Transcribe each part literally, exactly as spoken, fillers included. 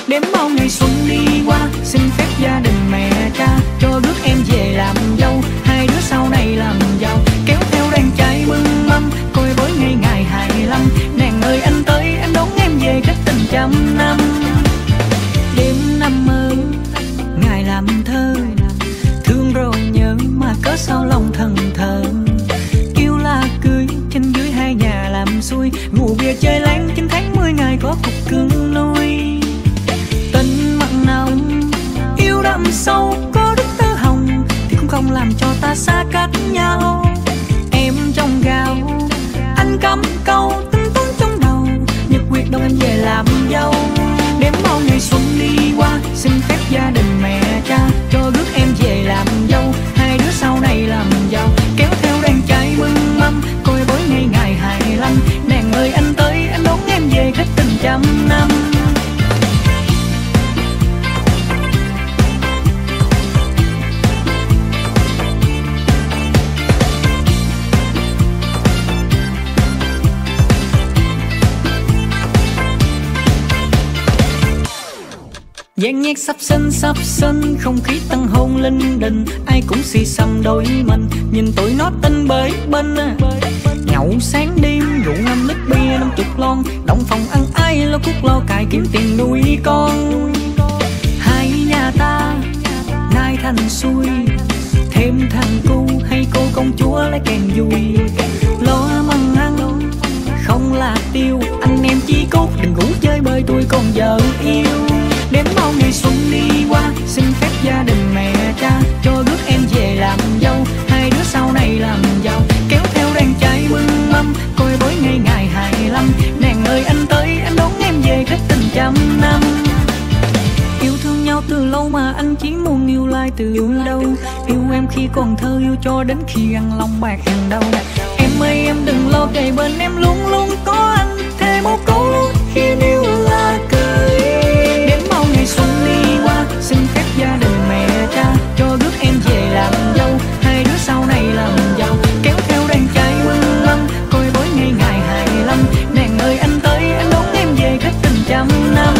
Đếm bao ngày xuân đi qua, xin phép gia đình mẹ cha cho rước em về làm dâu, hai đứa sau này làm giàu. Kéo theo đàn trai mừng mâm, coi bói ngày ngày hai lăm. Nàng ơi anh tới em đón em về cách tình trăm năm. Đêm năm mơ ngày làm thơ, thương rồi nhớ mà cớ sao lòng thần thờ. Kêu là cưới trên dưới hai nhà làm xuôi, ngủ bia chơi láng chín tháng mười ngày có cục cưng nuôi. Tình mặn nồng yêu đậm sâu có đức tơ hồng thì cũng không làm cho ta xa cách nhau. Em trong gạo anh cắm câu tính toán trong đầu, nhật quyết đâu em về làm dâu. Đếm bao ngày xuân đi qua, xin phép gia đình mẹ cha cho rước em về làm dâu, hai đứa sau này làm giàu. Kéo theo đàn trai mừng mâm, coi bói ngày ngày hai lăm. Nàng ơi anh tới anh đón em về cách tình trăm năm. Giang nhạc sắp sinh sắp sinh, không khí tăng hôn linh đình, ai cũng xì xầm đôi mình, nhìn tụi nó tinh bới bên. Nhậu sáng đêm rượu năm lít bia năm chục lon, động phòng ăn ai lo cuốc lo cài kiếm tiền nuôi con. Hai nhà ta nay thành xuôi, thêm thằng cu hay cô công chúa lấy kèn vui. Lo măng ăn không là tiêu, anh em chí cốt đừng ngủ chơi bơi tôi còn vợ yêu. Đếm bao ngày xuân đi qua, xin phép gia đình mẹ cha cho rước em về làm dâu, hai đứa sau này làm giàu. Kéo theo đàn trai mừng mâm, coi bói ngày ngày hai lăm. Nàng ơi anh tới anh đón em về cách tình trăm năm. Yêu thương nhau từ lâu mà anh chỉ muốn yêu lại từ đâu. Yêu em khi còn thơ, yêu cho đến khi ăn lòng bạc hàng đầu. Em ơi em đừng lo, kề bên em luôn luôn có anh, thêm một câu khi yêu là cười. Đến bao ngày xuân đi qua, xin phép gia đình mẹ cha cho rước em về làm dâu, hai đứa sau này làm giàu. Kéo theo đàn trai mừng mâm, coi bói ngày ngày hai lăm. Nàng ơi anh tới anh đón em về cách tình trăm năm.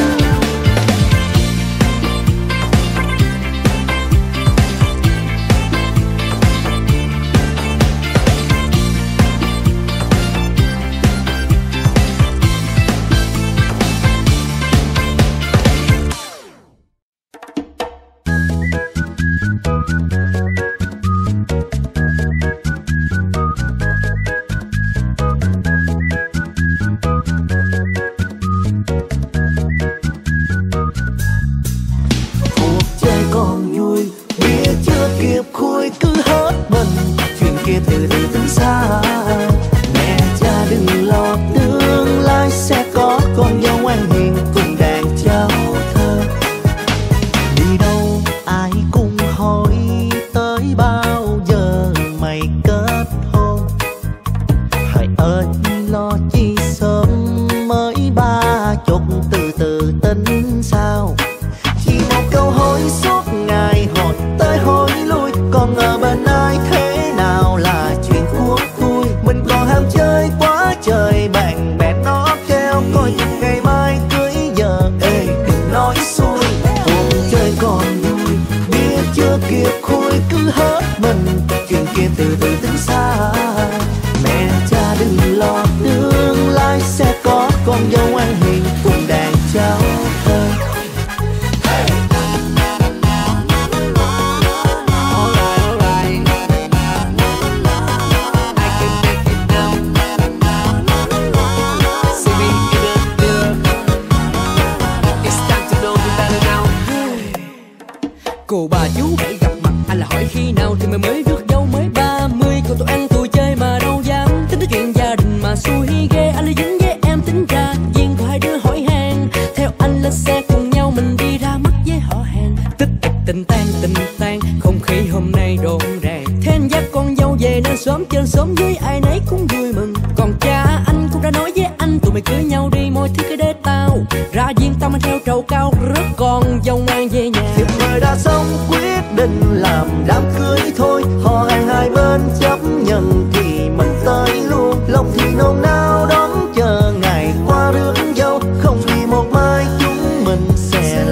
Cô bà chú hãy gặp mặt, anh là hỏi khi nào thì mày mới rước dâu mới ba mươi. Cô tụi ăn tụi chơi mà đâu dám tính tới chuyện gia đình mà xui ghê. Anh là dính với em tính ra duyên của hai đứa hỏi hàng. Theo anh lên xe cùng nhau mình đi ra mắt với họ hàng. Tích tích tình tan tình tan, không khí hôm nay rộn ràng. Thế anh dắt con dâu về nên sớm chơi sớm với ai nấy cũng vui mừng. Còn cha anh cũng đã nói với anh tụi mày cưới nhau đi, mọi thứ cứ để tao ra duyên tao mang theo trầu cao rước con dâu mang về nhà. Thiệp mời đã xong quyết định làm đám cưới thôi, họ hàng hai bên chấp nhận thì mình tới luôn. Lòng thì nôn nao đón chờ ngày qua rước dâu, không vì một mai chúng mình sẽ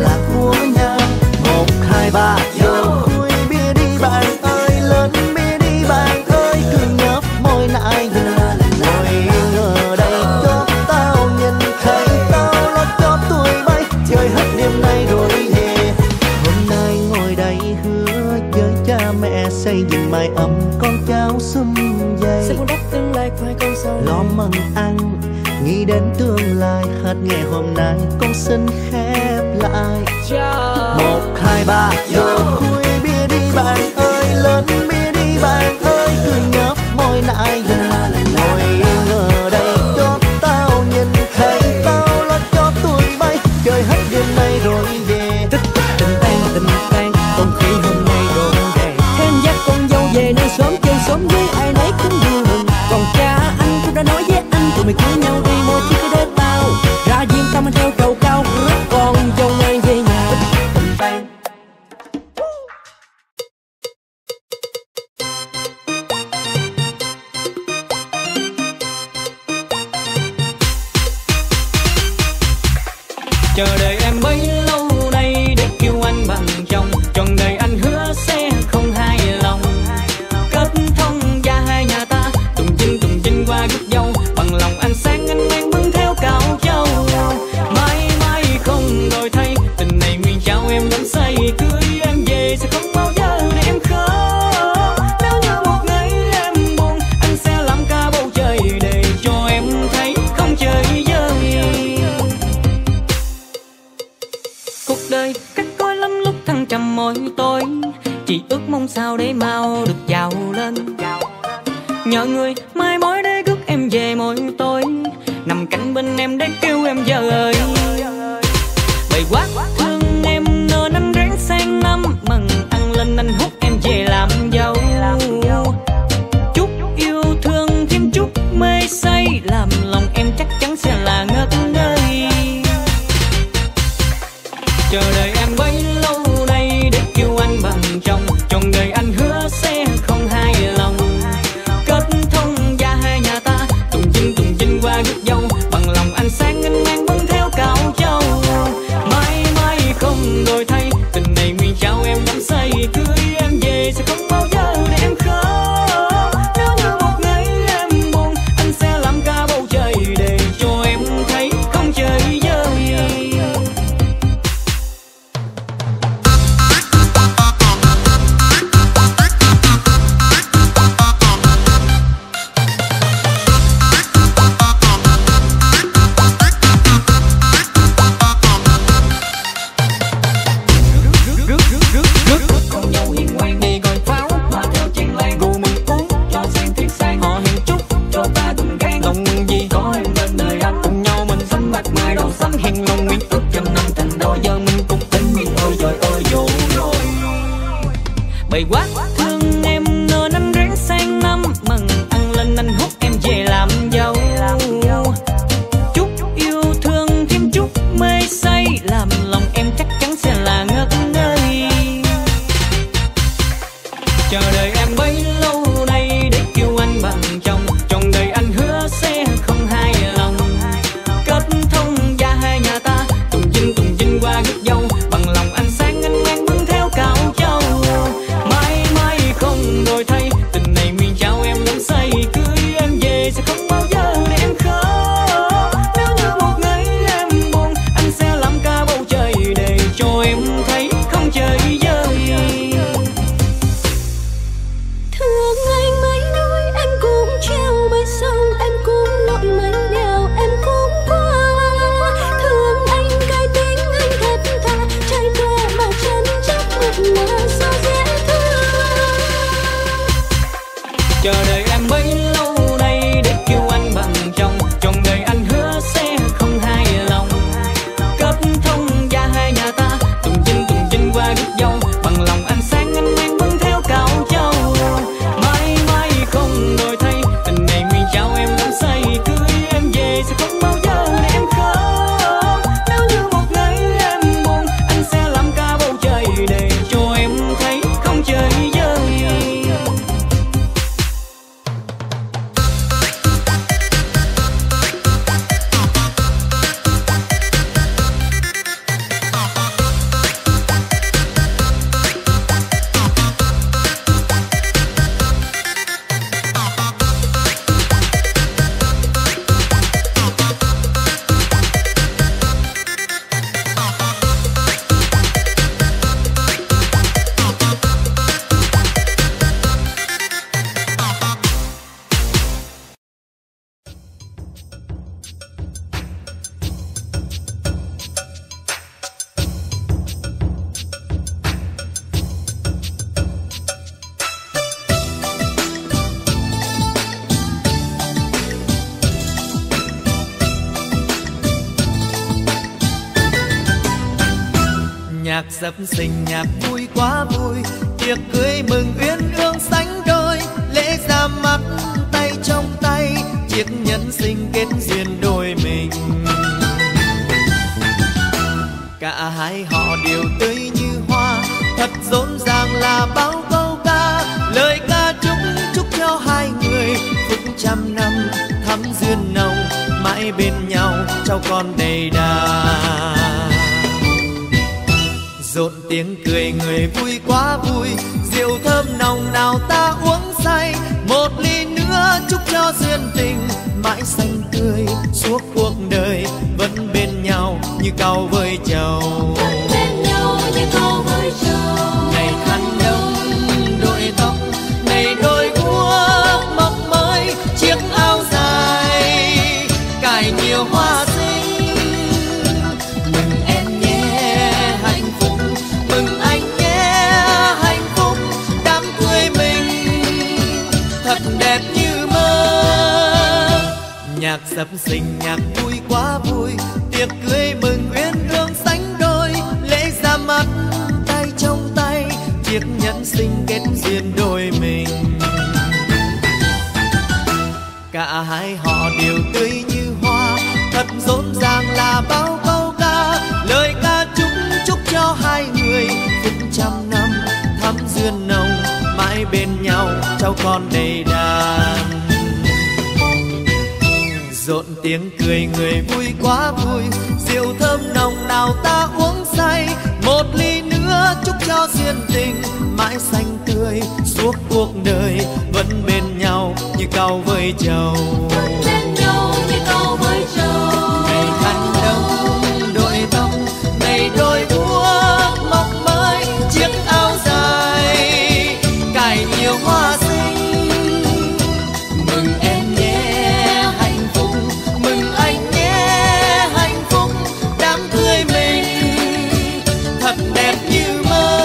đêm nay rồi về. Hôm nay ngồi đây hứa với cha mẹ xây dựng mái ấm con cháu sum vầy. Sẽ vun đắp tương lai khoai con sau Lo mần ăn nghĩ đến tương lai, hết ngày hôm nay con xin khép lại. Một hai ba vô khui bia đi bạn ơi, lên bia đi bạn ơi, cười nhấp môi lại gần ngồi ngờ đây cho tao nhìn thấy tao lo cho tôi bay chơi hết đêm nay rồi về. Tích tích tình tan tình tan không khí hôm nay rộn ràng, thêm dắt con dâu về nơi sớm chơi sớm với ai nấy cũng vui mừng. Còn cha anh cũng đã nói với anh tụi mày cưới nhau đi mua chiếc cái đế tao ra diêm tao mang theo trầu cao rước con dâu mang về nhà. Tình tan chờ đợi em bấy lâu nay để kêu anh bằng chồng, trọn đời anh hứa sẽ không hài lòng. Kết thông gia hai nhà ta tùng chinh tùng chinh qua gút dâu, bằng lòng anh sáng anh mang bưng theo cạo châu. Mãi mãi không đổi thay tình này nguyên trao em đắm say, cưới em về sẽ không bao giờ để em khóc. Nếu như một ngày em buồn anh sẽ làm cả bầu trời để cho em thấy không chơi vơi. Cuộc đời cắt côi lắm lúc thăng trầm mỗi tối, chỉ ước mong sao để mau được giàu lên. Nhờ người mai mối để rước em về mỗi tối, nằm cạnh bên em để kêu em vợ ơi. Bày quá thương em nên anh ráng sang năm, mừng ăn lên anh hút em về làm dâu. Chút yêu thương thêm chút mê say, làm lòng em chắc chắn sẽ là ngất ngây. Chờ đợi em bấy lâu nay để kêu anh bằng chồng, trọn đời anh hứa sẽ không hài lòng. Kết thông gia hai nhà ta tùng chinh tùng chinh qua gút dâu, bằng lòng anh sáng anh mang bưng theo cạo châu. Mãi mãi không đổi thay tình này nguyên trao em đắm say, cưới em về sẽ không bao giờ để em khóc. Nếu như một ngày em buồn anh sẽ làm cả bầu trời để cho em thấy không chơi vơi. Bày quá thương em nên anh ráng sang năm, mừng ăn lên anh hút em về làm dâu. Chút yêu thương thêm chút mê say, làm lòng em chắc chắn sẽ là ngất ngây. Chờ đợi em bấy lâu nay để kêu anh bằng chồng, trọn đời anh hứa sẽ không hài lòng. Kết thông gia hai nhà ta tùng chinh tùng chinh qua gút dâu, bằng lòng anh sáng anh mang bưng theo cạo châu. Mãi mãi Nhạc dập sinh nhạc vui quá vui, tiệc cưới mừng uyên ương sánh đôi, lễ ra mắt tay trong tay, chiếc nhẫn sinh kết duyên đôi mình. Cả hai họ đều tươi như hoa, thật rộn ràng là bao câu ca, lời ca chúc chúc cho hai người phúc trăm năm thắm duyên nồng, mãi bên nhau cháu con đầy đà. Rộn tiếng cười người vui quá vui, rượu thơm nồng nào ta uống say, một ly nữa chúc cho duyên tình mãi xanh tươi suốt cuộc đời, vẫn bên nhau như cau với trầu. Vẫn bên nhau như cau với trầu. Ngày khăn đông đội tóc, ngày đôi guốc mọc mới, chiếc áo dài cài nhiều hoa xinh. Mừng em nhé hạnh phúc, mừng anh nhé hạnh phúc, đám cưới mình thật đẹp như mơ. Nhạc dập sinh nhạc vui quá vui, tiệc cưới mừng uyên ương sánh đôi, lễ ra mắt tay trong tay, chiếc nhẫn sinh kết duyên đôi mình. Cả hai họ đều tươi như hoa, thật rộn ràng là bao câu ca, lời ca chúc chúc cho hai người phúc trăm năm thắm duyên nồng, mãi bên nhau cháu con đầy đàn. Rộn tiếng cười người vui quá vui, rượu thơm nồng nào ta uống say, một ly nữa chúc cho duyên tình mãi xanh tươi suốt cuộc đời, vẫn bên nhau như cau với trầu. Vẫn bên nhau như cau với trầu. Ngày khăn đông đội tóc, ngày đôi guốc mọc mới, chiếc áo dài cài nhiều hoa xinh. Mừng em nhé hạnh phúc, mừng anh nhé hạnh phúc, đám cưới mình thật đẹp như mơ.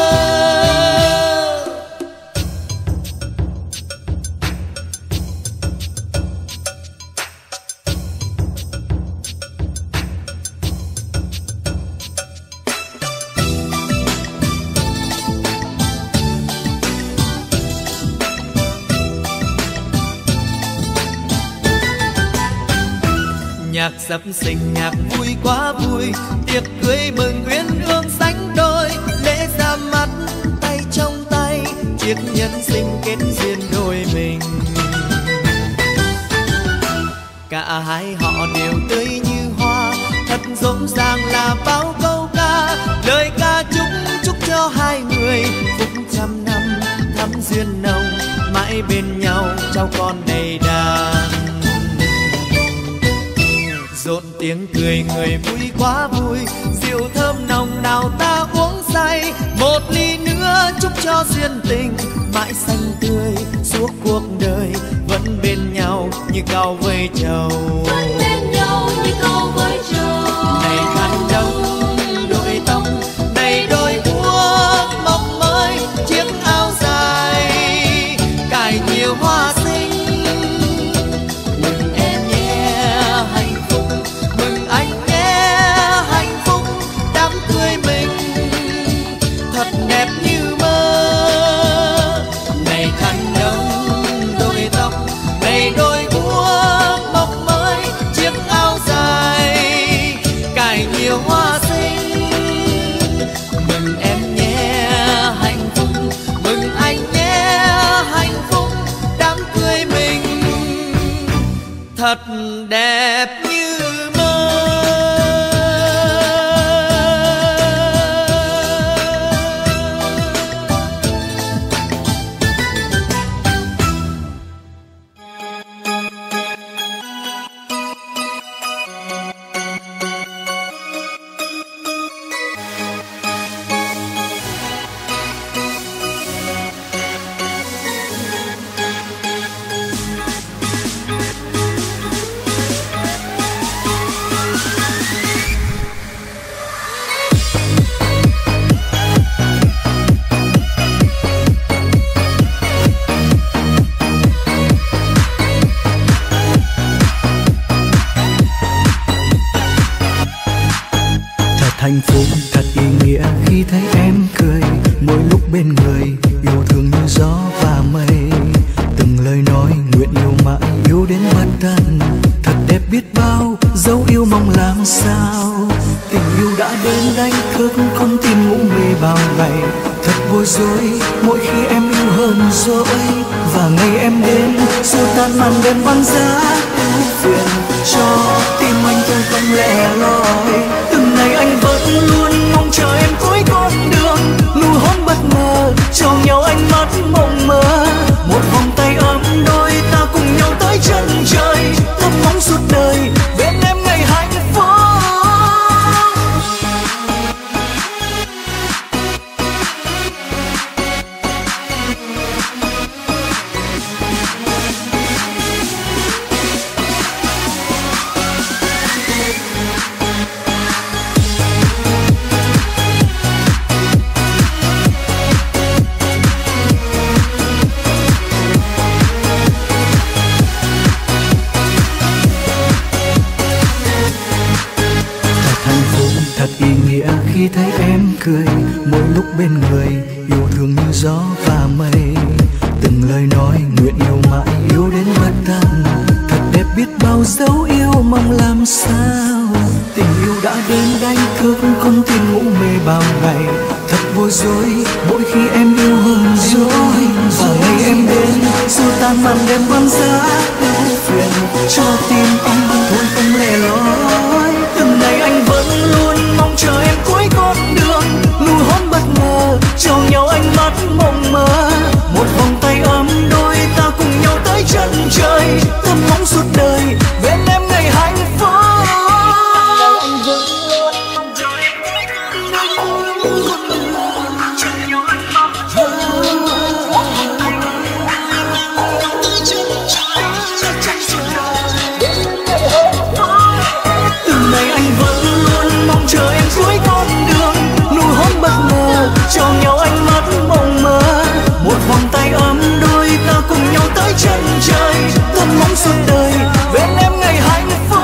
Nhạc dập sinh nhạc vui quá vui, tiệc cưới mừng uyên ương sánh đôi, lễ ra mắt tay trong tay, chiếc nhẫn sinh kết duyên đôi mình. Cả hai họ đều tươi như hoa, thật rộn ràng là bao câu ca, lời ca chúc chúc cho hai người phúc trăm năm thắm duyên nồng, mãi bên nhau cháu con đầy đàn. Rộn tiếng cười người vui quá vui, rượu thơm nồng nào ta uống say, một ly nữa chúc cho duyên tình mãi xanh tươi suốt cuộc đời, vẫn bên nhau như cau với trầu. Vẫn bên nhau như cau với trầu. Ngày khăn đông đội tóc, ngày đôi guốc mọc mới, chiếc áo dài cài nhiều hoa xinh. Mừng em nhé hạnh phúc, mừng anh nhé hạnh phúc, đám cưới mình thật đẹp như mơ. Ngày khăn đông đội tóc, ngày đôi guốc mọc mới, thật ý nghĩa khi thấy em cười. Mỗi lúc bên người yêu thương như gió và mây. Từng lời nói nguyện yêu mãi, yêu đến bất tận. Thật đẹp biết bao, dấu yêu mong làm sao. Tình yêu đã đến đánh thức không tìm ngủ mê bao ngày. Thật bối rối mỗi khi em yêu hơn dỗi. Và ngày em đến xua tan màn đêm băng giá. Ưu phiền cho tim anh tôi không lẻ loi. Từng ngày anh vẫn luôn mong chờ em cuối con đường. Nụ hôn bất ngờ cho nhau ánh mắt mộng mơ. Một vòng tay ấm đôi ta cùng nhau tới chân trời. Thắm nóng suốt đời bên em ngày hạnh phúc. Khi thấy em cười mỗi lúc bên người, yêu thương như gió và mây. Từng lời nói nguyện yêu mãi, yêu đến bất tận. Thật đẹp biết bao dấu yêu mong làm sao. Tình yêu đã đến đánh thức không tin ngủ mê bao ngày. Thật bối rối mỗi khi em yêu hơn dối. Và ngày em đến xua tan màn đêm băng giá. Ưu phiền cho tim anh thôi không lẻ loi. Từng ngày anh vẫn luôn mong chờ em cuối con đường. Nụ hôn bất ngờ cho nhau ánh mắt mộng mơ. Một vòng tay ấm đôi ta cùng nhau tới chân trời. Thắm nóng suốt đời bên em ngày hạnh phúc. Anh vẫn luôn mong chờ em cuối con đường. Cho nhau ánh mắt mộng mơ. Tới chân trời, chân trời bên em ngày hạnh phúc. Từng ngày anh vẫn luôn mong chờ em cuối con đường. Nụ hôn bất ngờ cho nhau ánh mắt mộng mơ. Một vòng tay ấm đôi ta cùng nhau tới chân trời. Thắm nóng suốt đời bên em ngày hạnh phúc.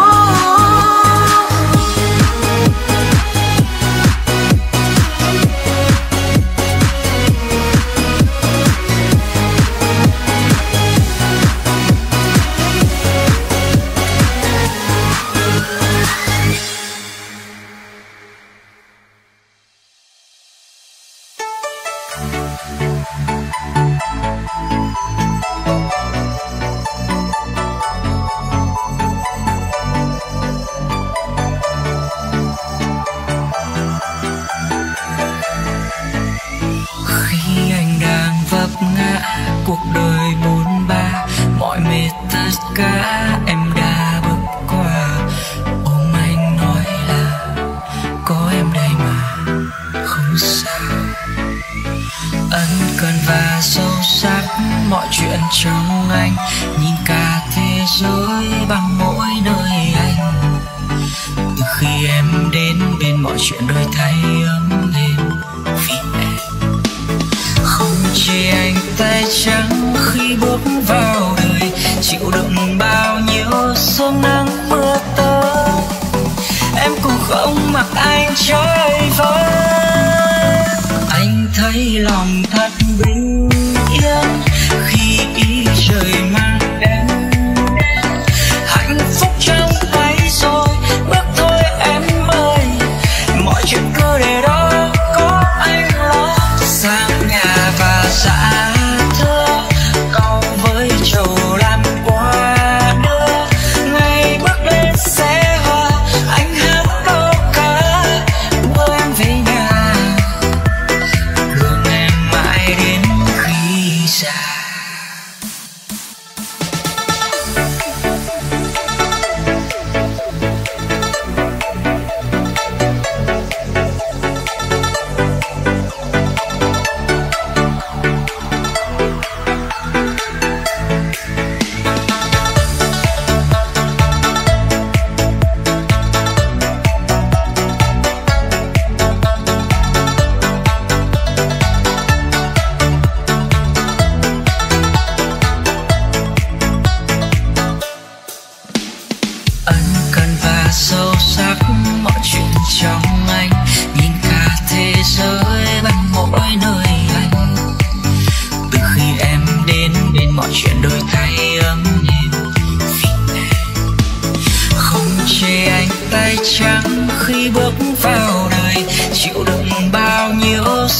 Cuộc đời bôn ba, mọi mệt tất cả em đã bước qua. Ôm anh nói là có em đây mà không sao. Ân cần và sâu sắc mọi chuyện trong anh. Nhìn cả thế giới bằng mỗi nơi anh. Từ khi em đến bên mọi chuyện đôi thay ấm lên vì em. Không chỉ anh tay trắng khi bước vào đời. Chịu đựng bao nhiêu sương nắng mưa tới. Em cũng không mặc anh chơi vơi. Anh thấy lòng thật bình yên khi ý trời mang đến. Hạnh phúc trong tay rồi, bước thôi em ơi. Mọi chuyện cứ để đó có anh lo. Sang nhà và dạ thưa cầu với chầu làm quà đưa. Ngày bước lên xe hoa anh hát câu ca đưa em về nhà.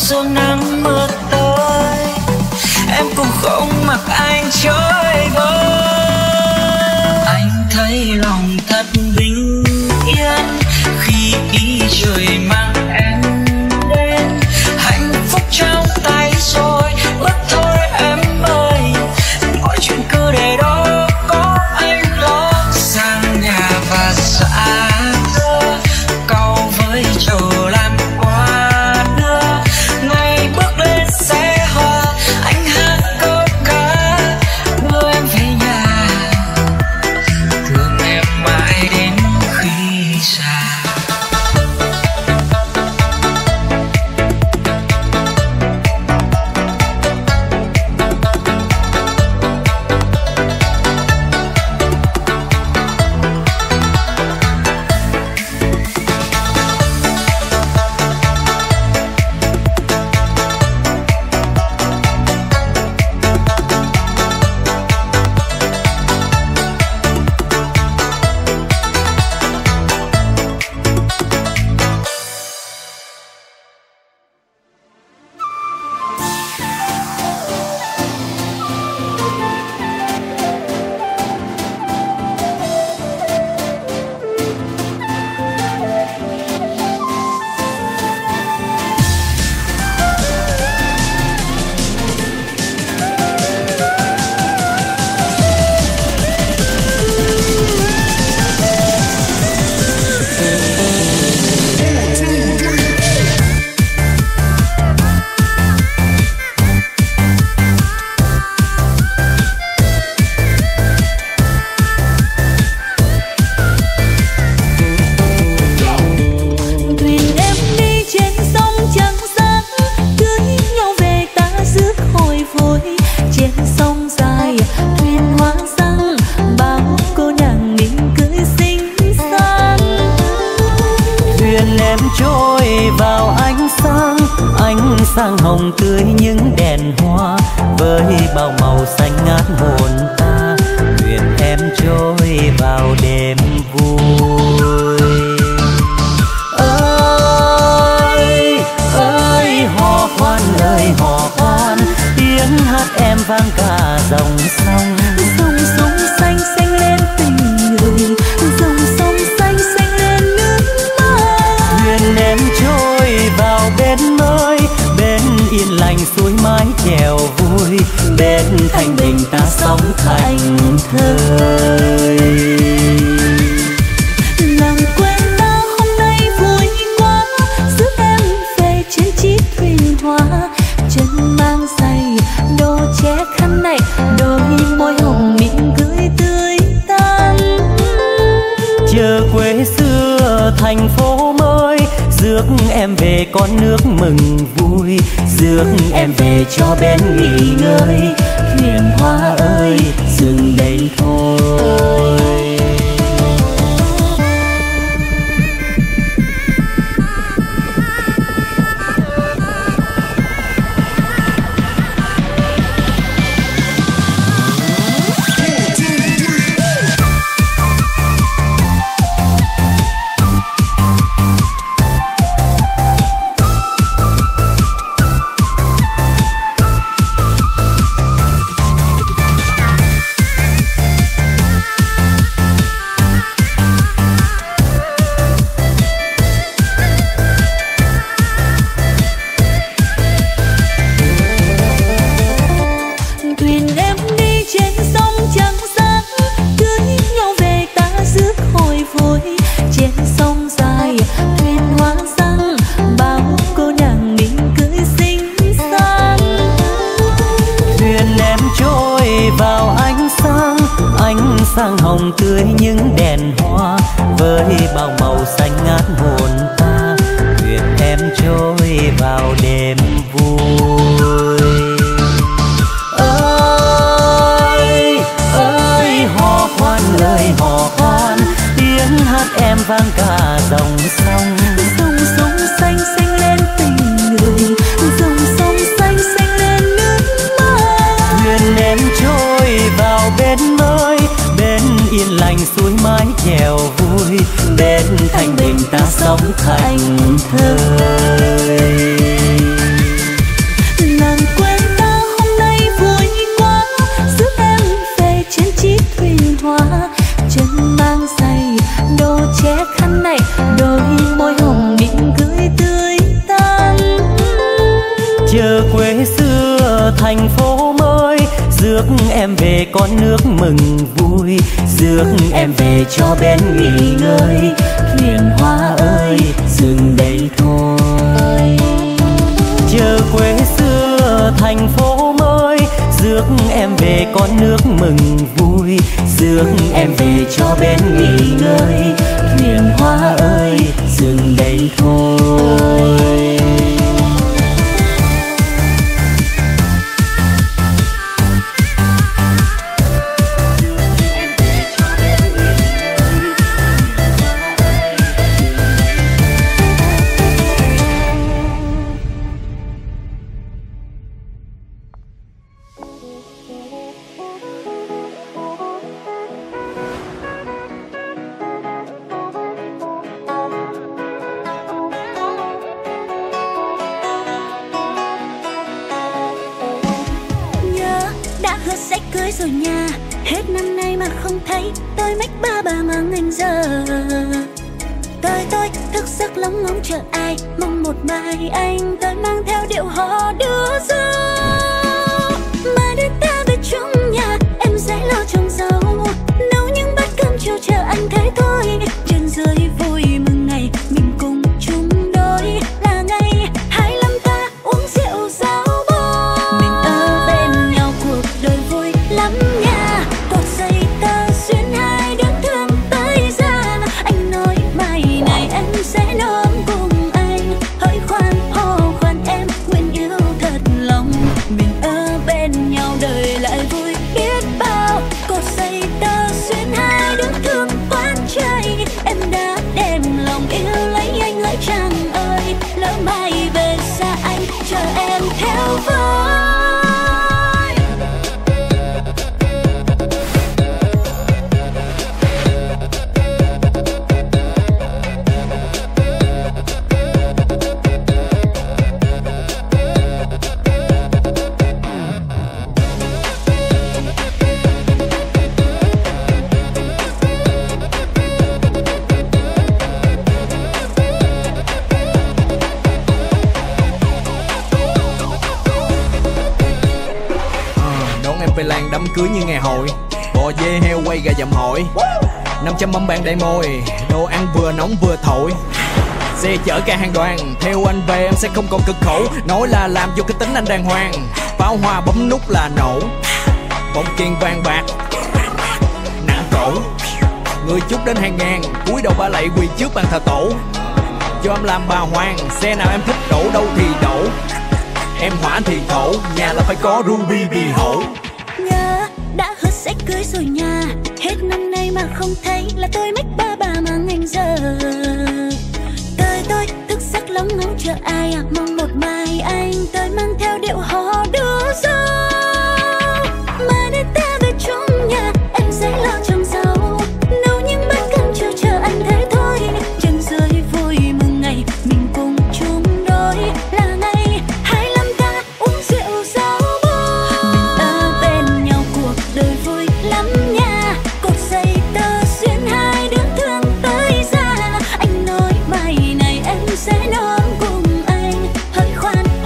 dù nắng mưa tới, em cũng không mặc anh trôi vơi. Anh thấy lòng thật bình yên khi ý trời mang em đến, hạnh phúc trong tay rồi bước thôi em ơi, mọi chuyện cứ để đó có anh lo. Sang nhà và xã đưa cầu với chờ làm quà đưa, ngày bước lên xe hoa anh hát câu ca đưa em về nhà, thương em mãi đến khi già. Sang hồng tươi những đèn hoa với bao màu xanh ngát hồn ta, thuyền em trôi vào đêm vui. Ơi ơi hò khoan ơi hò khoan, tiếng hát em vang cả dòng sông. Dòng sông xanh xanh lên tình người, dòng sông xanh xanh lên nước mắt. Thuyền em trôi vào bên mới, bên yên lành suối mái chèo vui, bên thanh bình ta sống thành thơi. Làng quê ta hôm nay vui quá, giúp em về trên chiếc thuyền hoa, chân mang giày đồ che khăn này, đôi môi hồng miệng cười tươi tắn. Chờ quê xưa thành phố mới, rước em về con nước mừng vui, rước em về cho bên nghỉ ngơi. Thuyền hoa ơi dừng đây thôi. Sang hồng tươi những đèn hoa với bao màu xanh ngát hồn ta, thuyền em trôi vào đêm vui. Ơi ơi hò khoan ơi hò khoan, tiếng hát em vang cả dòng sông. Dòng sông xanh xanh lên tình người, dòng sông xanh xanh lên nước mắt. Thuyền em trôi vào bên mới, bên yên lành suối mái chèo vui, bên Chờ quê xưa thành phố mới, rước em về con nước mừng vui, rước em về cho bên nghỉ ngơi. Thuyền hoa ơi dừng đây thôi. Chờ quê xưa thành phố mới, rước em về con nước mừng vui, rước em về cho bên nghỉ ngơi. Thuyền hoa ơi dừng đây thôi. Rồi nha, hết năm nay mà không thấy tôi mách ba bà mà ngành giờ. Tôi tôi thức giấc lóng ngóng chờ ai, mong một mai anh tới mang theo điệu hò đưa dâu. Mà đến ta về chung nhà, em sẽ lo trồng rau, nấu những bát cơm chiều chờ anh thế thôi. Trên dưới vui mừng ngày mình cùng chung đôi, là ngày hai lăm ta uống rượu rau bò. Mình ở bên nhau cuộc đời vui lắm nha, cột dây tơ xuyên hai đứa thương tới ra. Anh nói mai này em sẽ nôm cùng anh, hỡi khoan hô khoan em nguyện yêu thật lòng. Mình ở bên nhau đời lại vui biết bao, cột dây tơ xuyên hai đứa thương quán chạy. Em đã đem lòng yêu lấy anh hỡi chàng ơi, lỡ mai về xa anh chờ em theo với. Về làng đám cưới như ngày hội, bò dê heo quay gà dầm hội, năm trăm mâm bàn đầy môi, đồ ăn vừa nóng vừa thổi. Xe chở cả hàng đoàn, theo anh về em sẽ không còn cực khổ. Nói là làm vô cái tính anh đàng hoàng, pháo hoa bấm nút là nổ. Bông kiên vàng bạc nặng cổ, người chúc đến hàng ngàn, cúi đầu ba lạy quỳ trước bàn thờ tổ. Cho em làm bà hoàng, xe nào em thích đổ đâu thì đổ. Em hỏa thì thổ, nhà là phải có ruby bì hổ. Nhớ đã hứa sẽ cưới rồi nha, hết năm nay mà không thấy là tôi mách ba bà mà ngành giờ. Tôi tôi thức giấc lóng ngóng chờ ai à, mong một mai anh tới mang theo điệu hò đưa dâu. Mà để ta về chung nhà, em sẽ lo trồng rau, nấu những bát cơm chiều chờ anh thế thôi. Trên dưới vui mừng ngày mình cùng chung đôi, là ngày hai lăm ta uống rượu rau bò. Mình ở bên nhau cuộc đời vui lắm nha, cột dây tơ xuyên hai đứa thương tới ra. Anh nói mai này em sẽ nôm cùng anh, hỡi khoan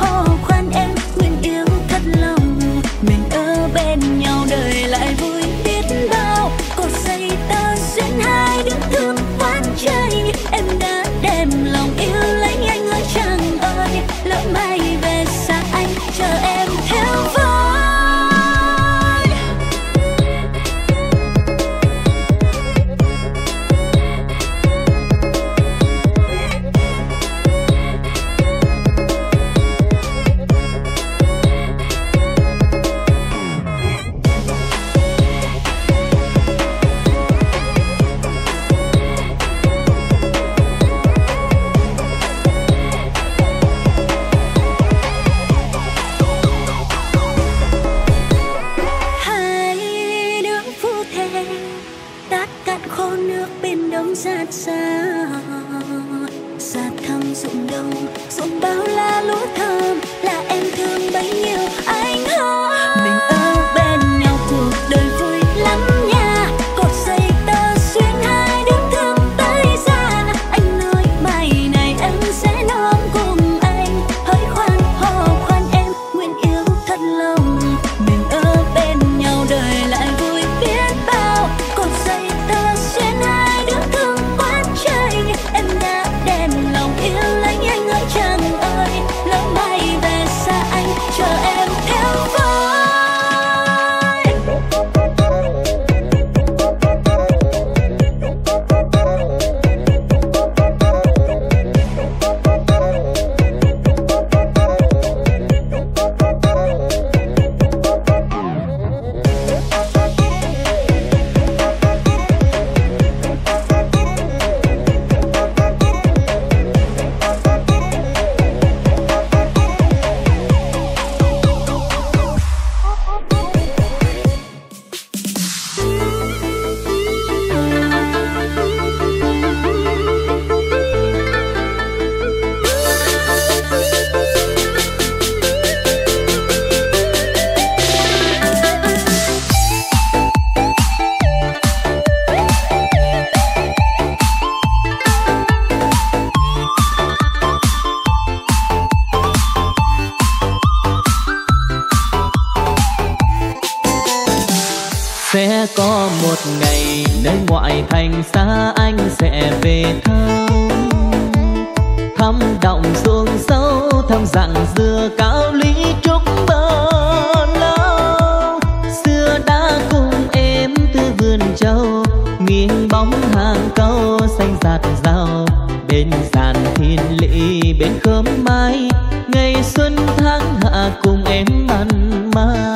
Sẽ có một ngày nơi ngoại thành xa anh sẽ về thăm, thăm động ruộng sâu, thăm dặng dừa cao lý trúc bờ lâu. Xưa đã cùng em từ vườn trầu, nghiêng bóng hàng câu xanh rạt rào. Bên sàn thiên lý bên khóm mai, ngày xuân tháng hạ cùng em mặn mà.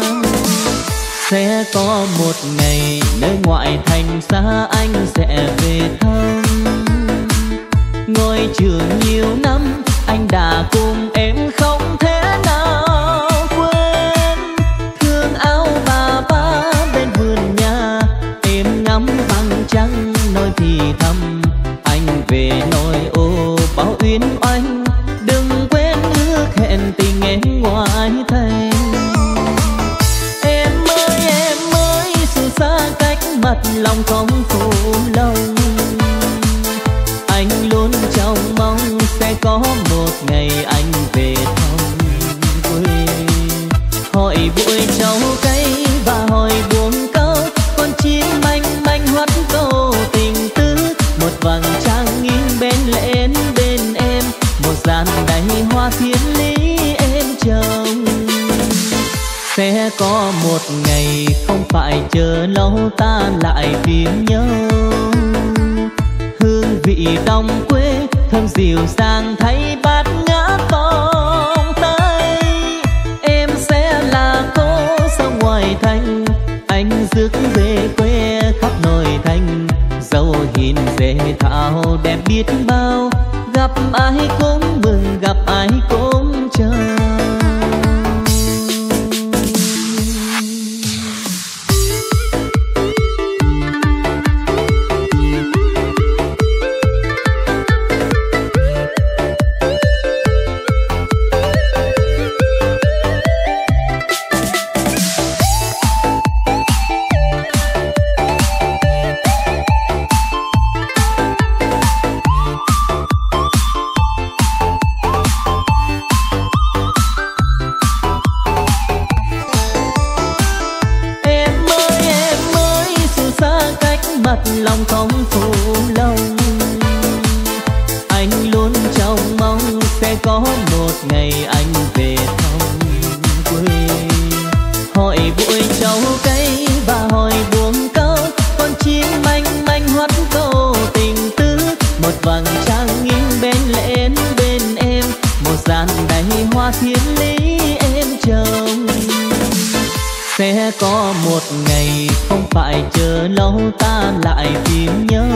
Sẽ có một ngày nơi ngoại thành xa anh sẽ về thăm, ngôi trường nhiều năm anh đã cùng em không thể nào quên. Thương áo bà ba bên vườn nhà, em ngắm vầng trăng nói thì thầm. Anh về nói ô bao uyên oanh, đừng quên ước hẹn tình em ngoại thành. Em ơi em ơi sự xa cách mặt lòng không phụ lòng, anh luôn trông mong sẽ có một ngày anh về thăm quê. Hỏi bụi trầu cây và hỏi buông câu, con chim manh manh hót câu tình tứ. Một vầng trăng nghiêng bên lên bên em, một dàn đầy hoa thiên lý em trồng. Sẽ có một ngày không phải chờ lâu ta lại tìm nhau, hương vị đồng quê thơm dịu dàng thay bát ngát vòng tay. Em sẽ là cô dâu ngoài thành, anh rước về quê khắp nội thành. Dâu hiền dễ thảo đẹp biết bao, gặp ai cũng mừng gặp ai cũng chờ. Mặt lòng không phụ lòng, anh luôn trông mong sẽ có một ngày anh về thăm quê. Hỏi bụi trầu cây và hỏi buông câu, con chim manh manh hót câu tình tứ. Một vầng trăng nghiêng bên lên bên em, một dàn đầy hoa thiên lý em trồng. Sẽ có một ngày không phải chờ lâu ta lại tìm nhau,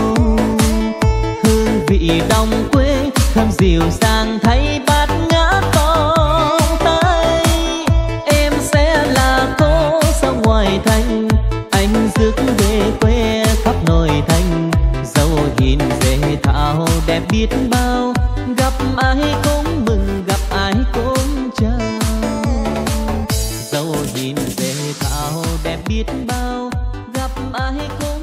hương vị đồng quê thơm dịu dàng thay bát ngát vòng tay. Em sẽ là cô dâu ngoài thành, anh rước về quê khắp nội thành. Dâu hiền dễ thảo đẹp biết bao, gặp ai cũng mừng gặp ai cũng chờ. Dâu hiền dễ thảo đẹp biết bao, gặp ai cũng